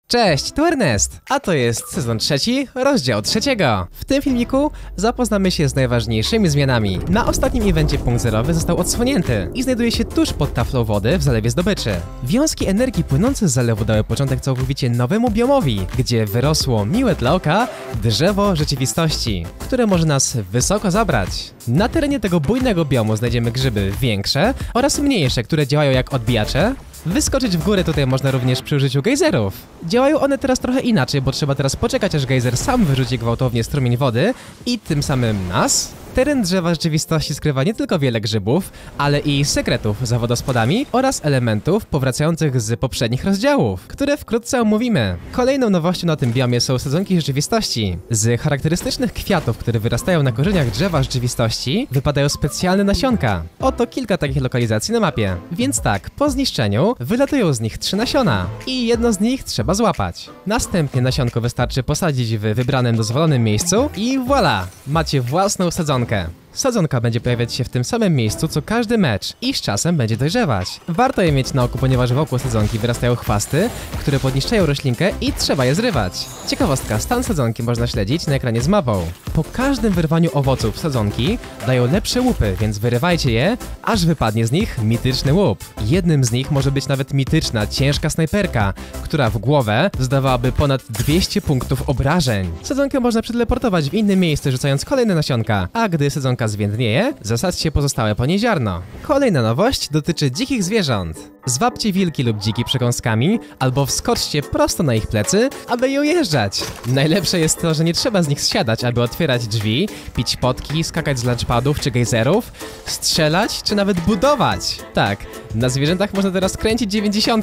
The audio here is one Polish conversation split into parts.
Cześć, tu Ernest, a to jest sezon 3, rozdział 3. W tym filmiku zapoznamy się z najważniejszymi zmianami. Na ostatnim evencie punkt zerowy został odsłonięty i znajduje się tuż pod taflą wody w zalewie zdobyczy. Wiązki energii płynące z zalewu dały początek całkowicie nowemu biomowi, gdzie wyrosło miłe dla oka drzewo rzeczywistości, które może nas wysoko zabrać. Na terenie tego bujnego biomu znajdziemy grzyby większe oraz mniejsze, które działają jak odbijacze. Wyskoczyć w górę tutaj można również przy użyciu gejzerów. Działają one teraz trochę inaczej, bo trzeba teraz poczekać, aż gejzer sam wyrzuci gwałtownie strumień wody i tym samym nas. Teren drzewa rzeczywistości skrywa nie tylko wiele grzybów, ale i sekretów za wodospadami oraz elementów powracających z poprzednich rozdziałów, które wkrótce omówimy. Kolejną nowością na tym biomie są sadzonki rzeczywistości. Z charakterystycznych kwiatów, które wyrastają na korzeniach drzewa rzeczywistości, wypadają specjalne nasionka. Oto kilka takich lokalizacji na mapie. Więc tak, po zniszczeniu wylatują z nich 3 nasiona i jedno z nich trzeba złapać. Następnie nasionko wystarczy posadzić w wybranym dozwolonym miejscu i voilà! Macie własną sadzonkę. Sadzonka będzie pojawiać się w tym samym miejscu co każdy mecz i z czasem będzie dojrzewać. Warto je mieć na oku, ponieważ wokół sadzonki wyrastają chwasty, które podniszczają roślinkę i trzeba je zrywać. Ciekawostka, stan sadzonki można śledzić na ekranie z mapą. Po każdym wyrwaniu owoców sadzonki dają lepsze łupy, więc wyrywajcie je, aż wypadnie z nich mityczny łup. Jednym z nich może być nawet mityczna, ciężka snajperka, która w głowę zdawałaby ponad 200 punktów obrażeń. Sadzonkę można przeteleportować w inne miejsce, rzucając kolejne nasionka, a gdy sadzonka zwiędnieje, zasadźcie pozostałe po niej ziarno. Kolejna nowość dotyczy dzikich zwierząt. Zwabcie wilki lub dziki przekąskami, albo wskoczcie prosto na ich plecy, aby je ujeżdżać. Najlepsze jest to, że nie trzeba z nich zsiadać, aby otwierać drzwi, pić potki, skakać z launchpadów czy gejzerów, strzelać czy nawet budować. Tak, na zwierzętach można teraz kręcić 90.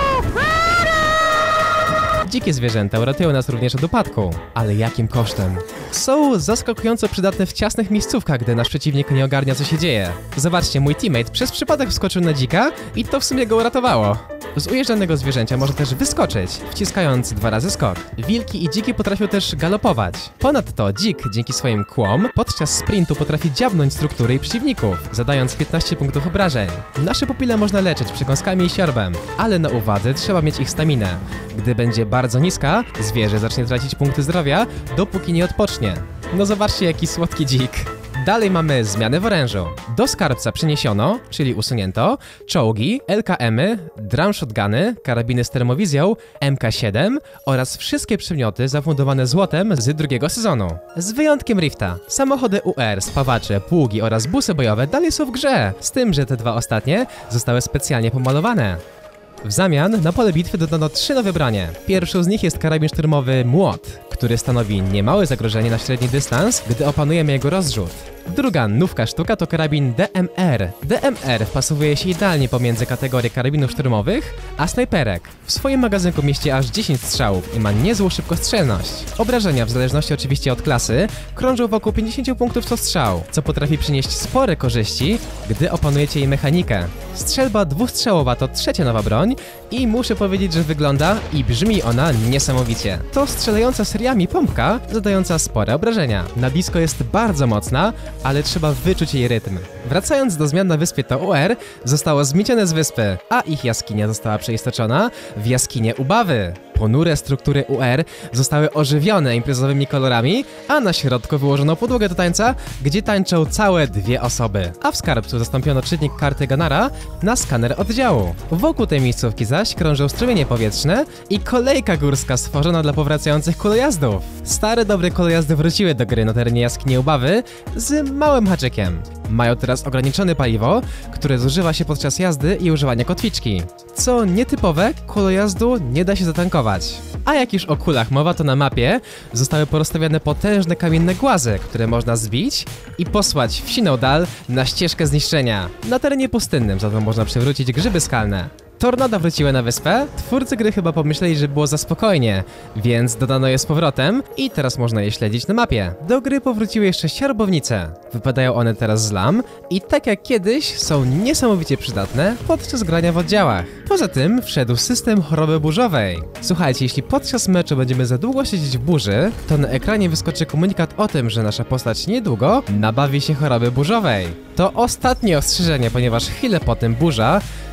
Dzikie zwierzęta uratują nas również od upadku. Ale jakim kosztem? Są zaskakująco przydatne w ciasnych miejscówkach, gdy nasz przeciwnik nie ogarnia, co się dzieje. Zobaczcie, mój teammate przez przypadek wskoczył na dzika i to w sumie go uratowało. Z ujeżdżanego zwierzęcia może też wyskoczyć, wciskając 2 razy skok. Wilki i dziki potrafią też galopować. Ponadto dzik dzięki swoim kłom podczas sprintu potrafi dziabnąć struktury i przeciwników, zadając 15 punktów obrażeń. Nasze pupile można leczyć przekąskami i siorbem, ale na uwadze trzeba mieć ich staminę. Gdy będzie bardzo niska, zwierzę zacznie tracić punkty zdrowia, dopóki nie odpocznie. No zobaczcie, jaki słodki dzik. Dalej mamy zmiany w orężu. Do skarbca przeniesiono, czyli usunięto, czołgi, LKM-y, drum shotguny, karabiny z termowizją, MK7 oraz wszystkie przedmioty zafundowane złotem z drugiego sezonu. Z wyjątkiem Rifta. Samochody UR, spawacze, pługi oraz busy bojowe dalej są w grze, z tym, że te 2 ostatnie zostały specjalnie pomalowane. W zamian na pole bitwy dodano 3 nowe bronie. Pierwszą z nich jest karabin szturmowy Młot, który stanowi niemałe zagrożenie na średni dystans, gdy opanujemy jego rozrzut. Druga nówka sztuka to karabin DMR. DMR wpasowuje się idealnie pomiędzy kategorię karabinów szturmowych a snajperek. W swoim magazynku mieści aż 10 strzałów i ma niezłą szybkostrzelność. Obrażenia, w zależności oczywiście od klasy, krążą wokół 50 punktów co strzał, co potrafi przynieść spore korzyści, gdy opanujecie jej mechanikę. Strzelba dwustrzałowa to 3. nowa broń i muszę powiedzieć, że wygląda i brzmi ona niesamowicie. To strzelająca seriami pompka, zadająca spore obrażenia. Na blisko jest bardzo mocna, ale trzeba wyczuć jej rytm. Wracając do zmian na wyspie to UR zostało zmiecione z wyspy, a ich jaskinia została przeistoczona w jaskinię Ubawy. Ponure struktury UR zostały ożywione imprezowymi kolorami, a na środku wyłożono podłogę do tańca, gdzie tańczą całe 2 osoby. A w skarbcu zastąpiono czytnik karty Ganara na skaner oddziału. Wokół tej miejscówki zaś krążą strumienie powietrzne i kolejka górska stworzona dla powracających kulojazdów. Stare dobre kulojazdy wróciły do gry na terenie jaskini Ubawy z małym haczykiem. Mają teraz ograniczone paliwo, które zużywa się podczas jazdy i używania kotwiczki. Co nietypowe, kulojazdu nie da się zatankować. A jak już o kulach mowa, to na mapie zostały porozstawione potężne kamienne głazy, które można zbić i posłać w siną dal na ścieżkę zniszczenia. Na terenie pustynnym za to można przywrócić grzyby skalne. Tornada wróciły na wyspę, twórcy gry chyba pomyśleli, że było za spokojnie, więc dodano je z powrotem i teraz można je śledzić na mapie. Do gry powróciły jeszcze siorbownice. Wypadają one teraz z lam i tak jak kiedyś są niesamowicie przydatne podczas grania w oddziałach. Poza tym wszedł system choroby burzowej. Słuchajcie, jeśli podczas meczu będziemy za długo siedzieć w burzy, to na ekranie wyskoczy komunikat o tym, że nasza postać niedługo nabawi się choroby burzowej. To ostatnie ostrzeżenie, ponieważ chwilę potem burza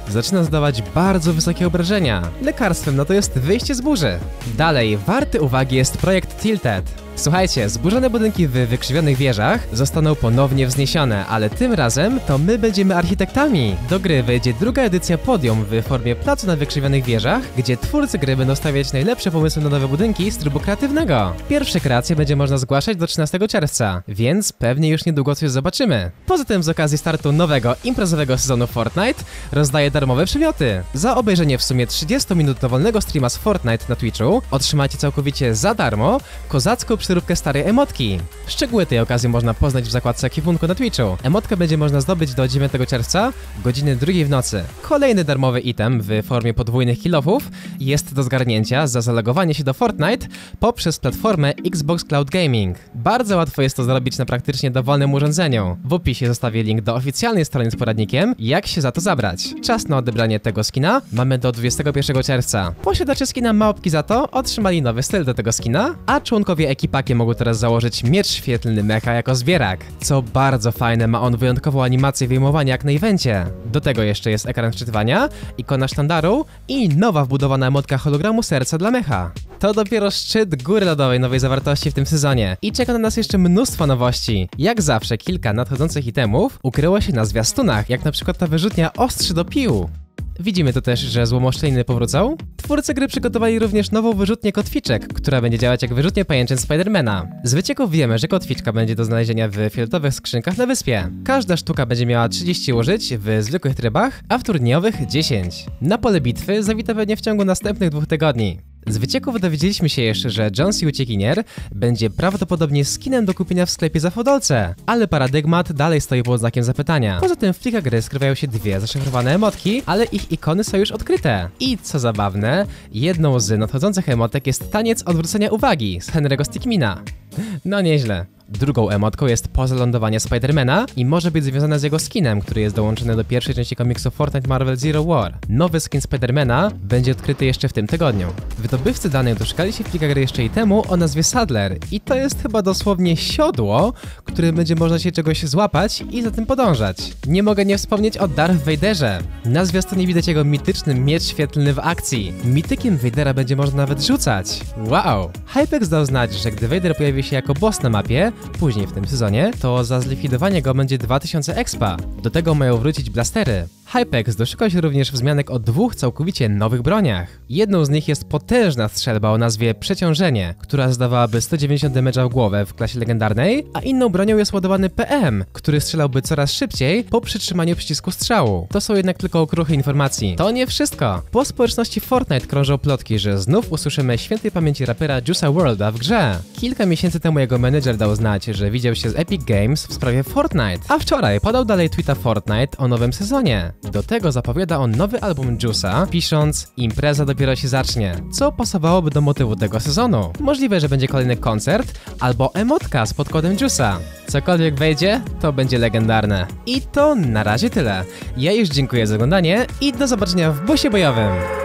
zaczyna zadawać bardzo wysokie obrażenia. Lekarstwem no to jest wyjście z burzy. Dalej, warty uwagi jest projekt Tilted. Słuchajcie, zburzone budynki w wykrzywionych wieżach zostaną ponownie wzniesione, ale tym razem to my będziemy architektami. Do gry wejdzie druga edycja Podium w formie placu na wykrzywionych wieżach, gdzie twórcy gry będą stawiać najlepsze pomysły na nowe budynki z trybu kreatywnego. Pierwsze kreacje będzie można zgłaszać do 13 czerwca, więc pewnie już niedługo coś zobaczymy. Poza tym z okazji startu nowego imprezowego sezonu Fortnite rozdaję darmowe przymioty. Za obejrzenie w sumie 30 minut dowolnego streama z Fortnite na Twitchu otrzymacie całkowicie za darmo kozacką przyróbkę starej emotki. Szczegóły tej okazji można poznać w zakładce ekwipunku na Twitchu. Emotkę będzie można zdobyć do 9 czerwca, godziny 2 w nocy. Kolejny darmowy item w formie podwójnych kilofów jest do zgarnięcia za zalogowanie się do Fortnite poprzez platformę Xbox Cloud Gaming. Bardzo łatwo jest to zrobić na praktycznie dowolnym urządzeniu. W opisie zostawię link do oficjalnej strony z poradnikiem, jak się za to zabrać. Czas na odebranie tego skina mamy do 21 czerwca. Posiadacze skina Małpki za to otrzymali nowy styl do tego skina, a członkowie ekipaki mogą teraz założyć miecz świetlny mecha jako zbierak. Co bardzo fajne, ma on wyjątkową animację wyjmowania jak na evencie. Do tego jeszcze jest ekran wczytywania, ikona sztandaru i nowa wbudowana emotka hologramu serca dla mecha. To dopiero szczyt góry lodowej nowej zawartości w tym sezonie i czeka na nas jeszcze mnóstwo nowości. Jak zawsze kilka nadchodzących itemów ukryło się na zwiastunach, jak na przykład ta wyrzutnia ostrzy do pił. Widzimy tu też, że złomoszczeliny powrócą. Twórcy gry przygotowali również nową wyrzutnię kotwiczek, która będzie działać jak wyrzutnia pajęczyn Spidermana. Z wycieków wiemy, że kotwiczka będzie do znalezienia w fioletowych skrzynkach na wyspie. Każda sztuka będzie miała 30 użyć w zwykłych trybach, a w turniejowych 10. Na pole bitwy zawita pewnie w ciągu następnych 2 tygodni. Z wycieków dowiedzieliśmy się jeszcze, że Jonesy Uciekinier będzie prawdopodobnie skinem do kupienia w sklepie za fodolce, ale paradygmat dalej stoi pod znakiem zapytania. Poza tym w plikach gry skrywają się 2 zaszyfrowane emotki, ale ich ikony są już odkryte. I co zabawne, jedną z nadchodzących emotek jest taniec odwrócenia uwagi z Henry'ego Stickmina. No nieźle. Drugą emotką jest poza lądowania Spidermana i może być związana z jego skinem, który jest dołączony do pierwszej części komiksu Fortnite Marvel Zero War. Nowy skin Spidermana będzie odkryty jeszcze w tym tygodniu. Wydobywcy danych doszukali się w plikach gry jeszcze itemu o nazwie Saddler i to jest chyba dosłownie siodło, którym będzie można się czegoś złapać i za tym podążać. Nie mogę nie wspomnieć o Darth Vaderze. Na zwiastunie widać jego mityczny miecz świetlny w akcji. Mitykiem Vadera będzie można nawet rzucać. Wow! Hypex dał znać, że gdy Vader pojawi się jako boss na mapie, później w tym sezonie, to za zlikwidowanie go będzie 2000 expa. Do tego mają wrócić blastery. Hypex doszukał się również wzmianek o 2 całkowicie nowych broniach. Jedną z nich jest potężna strzelba o nazwie Przeciążenie, która zdawałaby 190 damage'a w głowę w klasie legendarnej, a inną bronią jest ładowany PM, który strzelałby coraz szybciej po przytrzymaniu przycisku strzału. To są jednak tylko okruchy informacji. To nie wszystko. Po społeczności Fortnite krążą plotki, że znów usłyszymy świętej pamięci rapera Juice'a WRLD'a w grze. Kilka miesięcy temu jego menedżer dał znać, że widział się z Epic Games w sprawie Fortnite, a wczoraj podał dalej tweeta Fortnite o nowym sezonie. Do tego zapowiada on nowy album Juice'a, pisząc: impreza dopiero się zacznie, co pasowałoby do motywu tego sezonu. Możliwe, że będzie kolejny koncert albo emotka z podkodem Juice'a. Cokolwiek wejdzie, to będzie legendarne. I to na razie tyle. Ja już dziękuję za oglądanie i do zobaczenia w busie bojowym.